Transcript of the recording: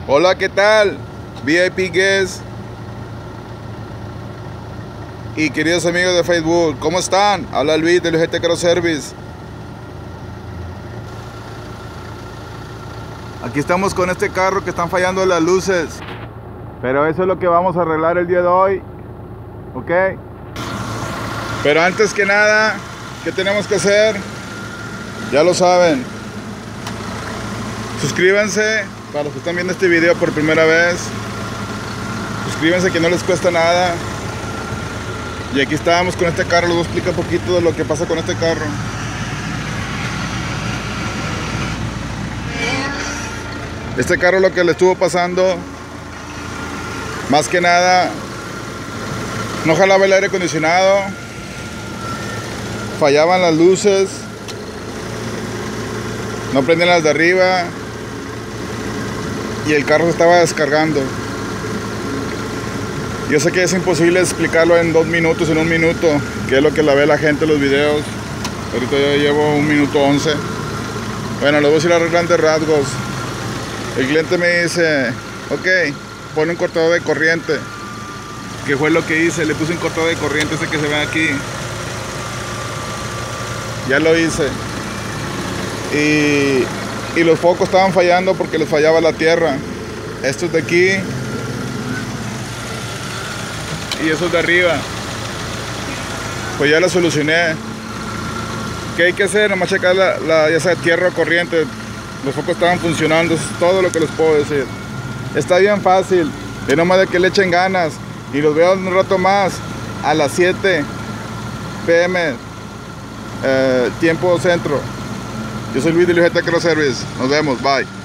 Hola, ¿qué tal? VIP Guest y queridos amigos de Facebook, ¿cómo están? Habla Luis del GT Car Service. Aquí estamos con este carro que están fallando las luces, pero eso es lo que vamos a arreglar el día de hoy, ¿ok? Pero antes que nada, ¿qué tenemos que hacer? Ya lo saben. Suscríbanse para los que están viendo este video por primera vez. Suscríbanse, que no les cuesta nada. Y aquí estábamos con este carro. Les voy a explicar un poquito de lo que pasa con este carro. Este carro, lo que le estuvo pasando, más que nada, no jalaba el aire acondicionado, fallaban las luces, no prendían las de arriba y el carro se estaba descargando. Yo sé que es imposible explicarlo en 2 minutos, en 1 minuto, que es lo que la ve la gente en los videos. Ahorita yo llevo 1 minuto 11. Bueno, les voy a decir a grandes rasgos. El cliente me dice, ok, pone un cortador de corriente. Que fue lo que hice, le puse un cortador de corriente, ese que se ve aquí. Ya lo hice. Y los focos estaban fallando porque les fallaba la tierra. Estos de aquí y esos de arriba. Pues ya lo solucioné. ¿Qué hay que hacer? Nomás checar ya sea tierra o corriente. Los focos estaban funcionando, eso es todo lo que les puedo decir. Está bien fácil, es nomás de que le echen ganas. Y los veo un rato más a las 7 p.m. Tiempo centro. Yo soy Luis de GT Car Service. Nos vemos, bye.